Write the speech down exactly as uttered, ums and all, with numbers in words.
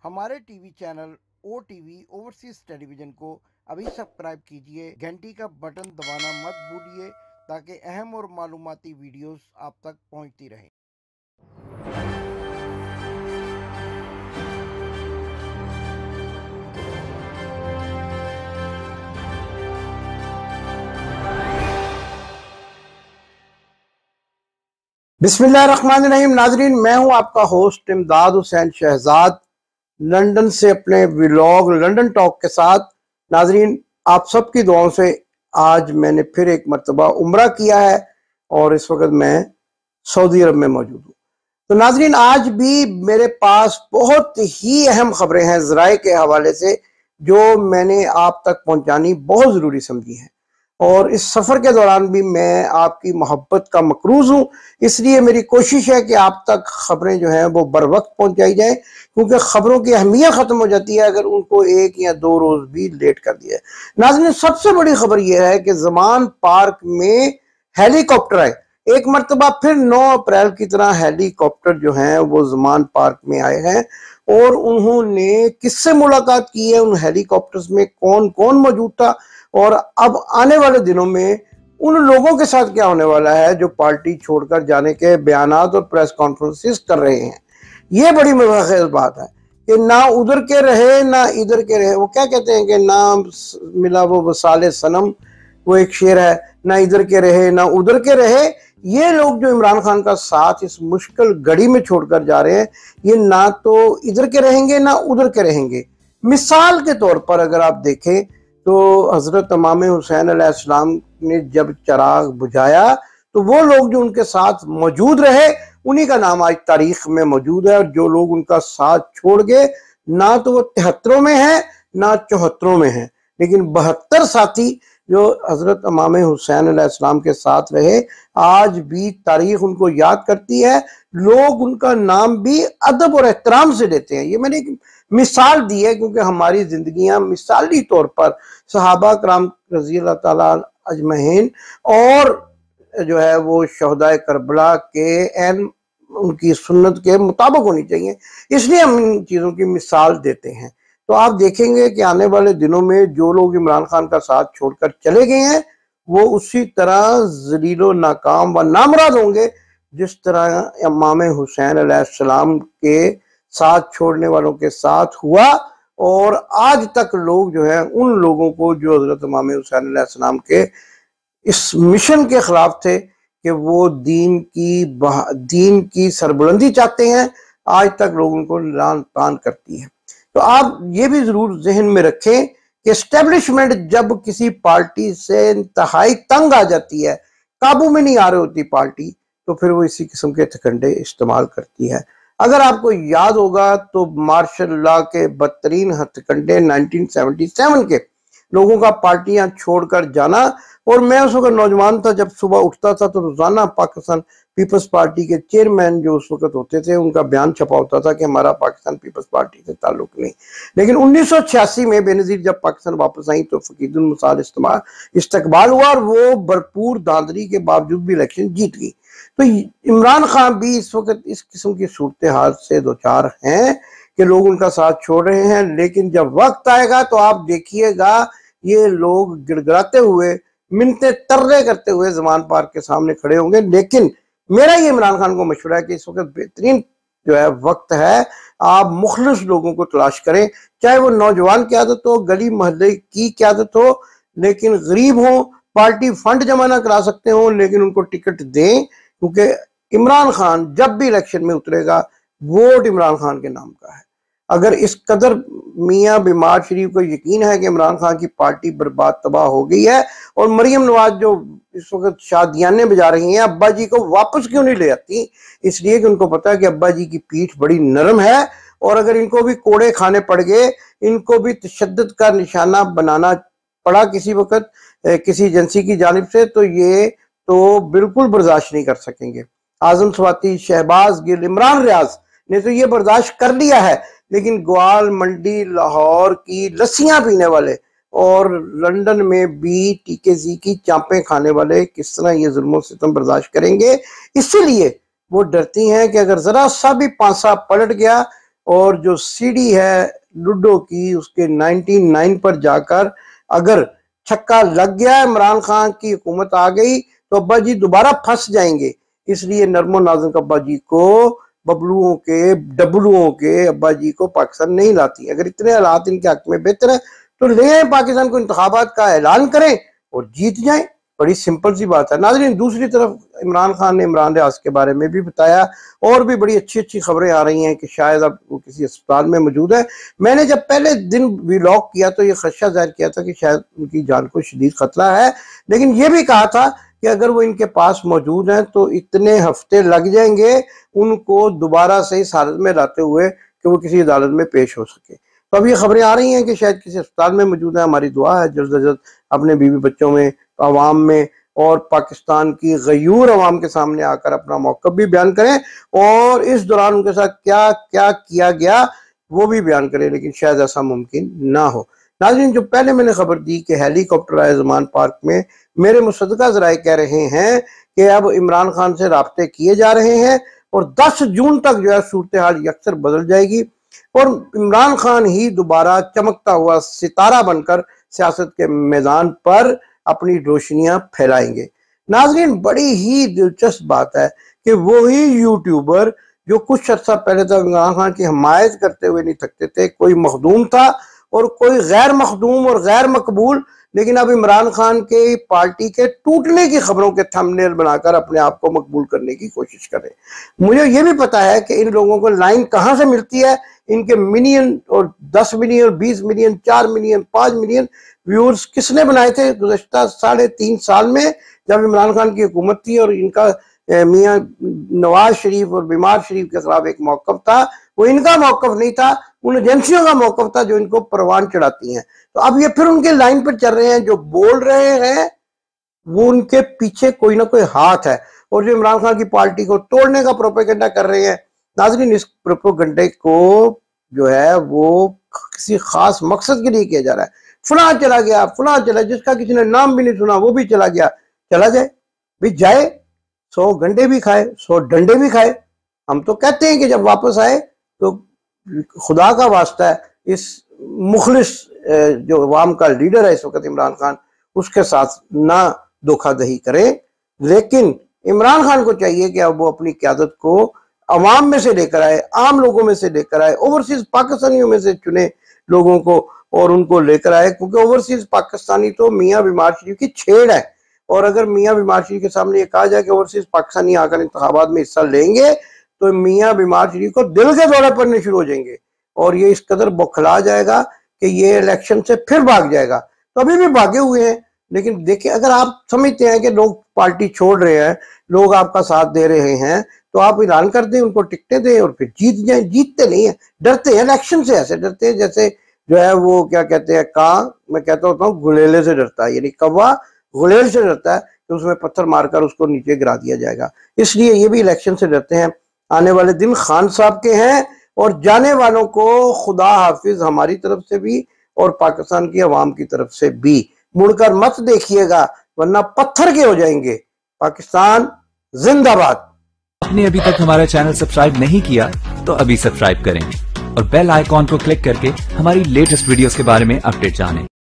हमारे TV channel O TV overseas television को अभी सब्सक्राइब कीजिए। घंटी का बटन दबाना मत भूलिए ताकि अहम और मालूमाती वीडियोस आप तक पहुंचती रहें। बिस्मिल्लाहिर्रहमानिर्रहीम। नाजरीन, मैं हूं आपका होस्ट इमदाद हुसैन शहजाद, लंदन से अपने व्लॉग लंदन टॉक के साथ। नाजरीन, आप सबकी दुआओं से आज मैंने फिर एक मरतबा उम्रा किया है और इस वक्त मैं सऊदी अरब में मौजूद हूँ। तो नाजरीन, आज भी मेरे पास बहुत ही अहम खबरें हैं ज़राए के हवाले से जो मैंने आप तक पहुँचानी बहुत ज़रूरी समझी हैं। और इस सफ़र के दौरान भी मैं आपकी मोहब्बत का मकरूज़ हूँ, इसलिए मेरी कोशिश है कि आप तक खबरें जो हैं वो बर वक्त पहुँचाई जाएँ, क्योंकि खबरों की अहमियत ख़त्म हो जाती है अगर उनको एक या दो रोज़ भी लेट कर दिया है। नाज़रीन, सबसे बड़ी खबर यह है कि ज़मान पार्क में हेलीकॉप्टर आए। एक मरतबा फिर नौ अप्रैल की तरह हेलीकॉप्टर जो हैं वो ज़मान पार्क में आए हैं और उन्होंने किससे मुलाकात की है, उन हेलीकॉप्टर्स में कौन कौन मौजूद था और अब आने वाले दिनों में उन लोगों के साथ क्या होने वाला है जो पार्टी छोड़कर जाने के बयानात और प्रेस कॉन्फ्रेंसेस कर रहे हैं। ये बड़ी मज़ाक़ बात है कि ना उधर के रहे ना इधर के रहे। वो क्या कहते हैं कि ना मिला वो वसाले सनम, वो एक शेर है, ना इधर के रहे ना उधर के रहे। ये लोग जो इमरान खान का साथ इस मुश्किल घड़ी में छोड़कर जा रहे हैं, ये ना तो इधर के रहेंगे ना उधर के रहेंगे। मिसाल के तौर पर अगर आप देखें तो हज़रत इमाम हुसैन अलैहिस्सलाम ने जब चिराग बुझाया तो वो लोग जो उनके साथ मौजूद रहे उन्हीं का नाम आज तारीख में मौजूद है। और जो लोग उनका साथ छोड़ गए ना तो वो तिहत्तरों में है ना चौहत्तरों में है, लेकिन बहत्तर साथी जो हज़रत इमाम हुसैन अलैहिस्सलाम के साथ रहे आज भी तारीख उनको याद करती है। लोग उनका नाम भी अदब और एहतराम से लेते हैं। ये मैंने एक मिसाल दी है क्योंकि हमारी जिंदगियां मिसाली तौर पर सहाबा कराम रज़ी अल्लाह ताला अजमईन और जो है वो शहदाए करबला के एन उनकी सुन्नत के मुताबिक होनी चाहिए, इसलिए हम इन चीज़ों की मिसाल देते हैं। तो आप देखेंगे कि आने वाले दिनों में जो लोग इमरान खान का साथ छोड़कर चले गए हैं वो उसी तरह ज़लीलो नाकाम व नामराद होंगे जिस तरह इमाम हुसैन अलैहिस्सलाम के साथ छोड़ने वालों के साथ हुआ। और आज तक लोग जो है उन लोगों को जो हज़रत इमाम हुसैन अलैहिस्सलाम के इस मिशन के खिलाफ थे कि वो दीन की दीन की सरबुलंदी चाहते हैं, आज तक लोग उनको लान तान करती है। तो आप ये भी जरूर जहन में रखें कि एस्टेब्लिशमेंट जब किसी पार्टी से इंतहाई तंग आ जाती है, काबू में नहीं आ रही होती पार्टी, तो फिर वो इसी किस्म के हथकंडे इस्तेमाल करती है। अगर आपको याद होगा तो मार्शल लॉ के बदतरीन हथकंडे नाइनटीन सेवेंटी सेवन के लोगों का पार्टियां छोड़कर जाना। और मैं उस वक्त नौजवान था, जब सुबह उठता था तो रोजाना पाकिस्तान पीपल्स पार्टी के चेयरमैन जो उस वक्त होते थे उनका बयान छपा होता था कि हमारा पाकिस्तान पीपल्स पार्टी से ताल्लुक नहीं। लेकिन उन्नीस सौ छियासी में बेनज़ीर जब पाकिस्तान वापस आई तो फकीदुल मुसाल इस्तकबाल हुआ और वो भरपूर धांधली के बावजूद भी इलेक्शन जीत गई। तो इमरान खान भी इस वक्त इस किस्म की सूरत हाल से दो चार हैं कि लोग उनका साथ छोड़ रहे हैं, लेकिन जब वक्त आएगा तो आप देखिएगा ये लोग गिड़गिड़ाते हुए मिन्नतें तर्रे करते हुए ज़मान पार्क के सामने खड़े होंगे। लेकिन मेरा ये इमरान खान को मशवरा है कि इस वक्त बेहतरीन जो है वक्त है, आप मुखलिस लोगों को तलाश करें, चाहे वो नौजवान क़यादत हो, गली मोहल्ले की क़यादत हो, लेकिन गरीब हो, पार्टी फंड जमा ना करा सकते हो, लेकिन उनको टिकट दें, क्योंकि इमरान खान जब भी इलेक्शन में उतरेगा वोट इमरान खान के नाम का है। अगर इस कदर मियाँ बीमार शरीफ को यकीन है कि इमरान खान की पार्टी बर्बाद तबाह हो गई है और मरियम नवाज जो इस वक्त शादियाने बजा रही हैं, अब्बा जी को वापस क्यों नहीं ले आती? इसलिए कि उनको पता है कि अब्बा जी की पीठ बड़ी नरम है और अगर इनको भी कोड़े खाने पड़ गए, इनको भी तशद्दुद का निशाना बनाना पड़ा किसी वक्त किसी एजेंसी की जानिब से, तो ये तो बिल्कुल बर्दाश्त नहीं कर सकेंगे। आजम स्वाति, शहबाज गिल, इमरान रियाज ने तो ये बर्दाश्त कर लिया है, लेकिन ग्वाल मंडी लाहौर की लस्सियां पीने वाले और लंदन में भी टीकेजी की चांपें खाने वाले किस तरह ये जुल्म सितम बर्दाश्त करेंगे? इसीलिए वो डरती हैं कि अगर जरा सा भी पांसा पलट गया और जो सीडी है लूडो की उसके निन्यानवे पर जाकर अगर छक्का लग गया, इमरान खान की हुकूमत आ गई, तो अब्बा जी दोबारा फंस जाएंगे। इसलिए नरमो नाज़िक अब्बा जी को बबलुओं के डबलुओं के अब्बा जी को पाकिस्तान नहीं लाती। अगर इतने हालात इनके हक में बेहतर है तो ले आए पाकिस्तान को, इंतखाबात का ऐलान करें और जीत जाएं। बड़ी सिंपल सी बात है। नाज़रीन, दूसरी तरफ इमरान खान ने इमरान रियाज के बारे में भी बताया और भी बड़ी अच्छी अच्छी खबरें आ रही हैं कि शायद अब वो किसी अस्पताल में मौजूद है। मैंने जब पहले दिन व्लॉग किया तो ये खदशा जाहिर किया था कि शायद उनकी जान को शदीद खतरा है, लेकिन ये भी कहा था कि अगर वो इनके पास मौजूद हैं तो इतने हफ्ते लग जाएंगे उनको दोबारा से इस हालत में लाते हुए कि वो किसी अदालत में पेश हो सके। तो अब ये खबरें आ रही हैं कि शायद किसी अस्पताल में मौजूद है। हमारी दुआ है जल्द अज जल्द अपने बीवी बच्चों में, अवाम में और पाकिस्तान की गयूर अवाम के सामने आकर अपना मौक़िफ़ भी बयान करें और इस दौरान उनके साथ क्या क्या किया गया वो भी बयान करें, लेकिन शायद ऐसा मुमकिन ना हो। नाज़रीन, जो पहले मैंने खबर दी कि हेलीकॉप्टर आए ज़मान पार्क में, मेरे मुसद्दक़ा ज़राए कह रहे हैं कि अब इमरान खान से राब्ते किए जा रहे हैं और दस जून तक जो है सूरत हाल यकसर बदल जाएगी और इमरान खान ही दोबारा चमकता हुआ सितारा बनकर सियासत के मैदान पर अपनी रोशनियां फैलाएंगे। नाज़रीन, बड़ी ही दिलचस्प बात है कि वही यूट्यूबर जो कुछ अर्सा पहले तक इमरान खान की हमायत करते हुए नहीं थकते थे, कोई मखदूम था और कोई गैर मखदूम और गैर मकबूल, लेकिन अब इमरान खान के पार्टी के टूटने की खबरों के थंबनेल बनाकर अपने आप को मकबूल करने की कोशिश कर रहे हैं। मुझे ये भी पता है कि इन लोगों को लाइन कहाँ से मिलती है। इनके मिलियन और दस मिलियन, बीस मिलियन, चार मिलियन, पाँच मिलियन व्यूअर्स किसने बनाए थे गुज़श्ता साढ़े तीन साल में जब इमरान खान की हुकूमत थी और इनका मियाँ नवाज शरीफ और बीमार शरीफ के खिलाफ एक मौक़िफ़ था। वो इनका मौक़िफ़ नहीं था, उन एजेंसियों का मौक़िफ़ था जो इनको परवान चढ़ाती हैं। तो अब ये फिर उनके लाइन पर चल रहे हैं। जो बोल रहे हैं वो उनके पीछे कोई ना कोई हाथ है और जो इमरान खान की पार्टी को तोड़ने का प्रोपेगेंडा कर रहे हैं। नाज़रीन, इस प्रोपेगेंडे को जो है वो किसी खास मकसद के लिए किया जा रहा है। फुला चला गया, फुला चला, जिसका किसी ने नाम भी नहीं सुना वो भी चला गया। चला जाए भी जाए, सौ गंडे भी खाए, सौ डंडे भी खाए। हम तो कहते हैं कि जब वापस आए तो खुदा का वास्ता है इस मुखलिस जो अवाम का लीडर है इस वक्त इमरान खान, उसके साथ ना धोखाधड़ी करें। लेकिन इमरान खान को चाहिए कि अब वो अपनी क़यादत को अवाम में से लेकर आए, आम लोगों में से लेकर आए, ओवरसीज पाकिस्तानियों में से चुने लोगों को और उनको लेकर आए, क्योंकि ओवरसीज पाकिस्तानी तो मियाँ बीमार शरीफ की छेड़ है। और अगर मियाँ बीमार शरीफ के सामने ये कहा जाए कि ओवरसीज पाकिस्तानी आकर इंतखाबात में हिस्सा लेंगे तो मियाँ बीमार शरीफ को दिल के दौरे पड़ने शुरू हो जाएंगे और ये इस कदर बौखला जाएगा कि ये इलेक्शन से फिर भाग जाएगा। तो अभी भी भागे हुए हैं, लेकिन देखिए, अगर आप समझते हैं कि लोग पार्टी छोड़ रहे हैं, लोग आपका साथ दे रहे हैं, तो आप ऐलान कर दें, उनको टिकटें दें और फिर जीत जाएं। जीतते नहीं है, डरते हैं इलेक्शन से। ऐसे डरते हैं जैसे जो है वो क्या कहते हैं, कां, मैं कहता होता हूँ गुलेले से डरता है, यानी कौवा गुलेल से डरता है कि उसमें पत्थर मारकर उसको नीचे गिरा दिया जाएगा। इसलिए ये भी इलेक्शन से डरते हैं। आने वाले दिन खान साहब के हैं और जाने वालों को खुदा हाफिज हमारी तरफ से भी और पाकिस्तान की अवाम की तरफ से भी। मुड़कर मत देखिएगा वरना पत्थर के हो जाएंगे। पाकिस्तान जिंदाबाद। आपने अभी तक हमारा चैनल सब्सक्राइब नहीं किया तो अभी सब्सक्राइब करें और बेल आइकॉन को क्लिक करके हमारी लेटेस्ट वीडियोस के बारे में अपडेट जानें।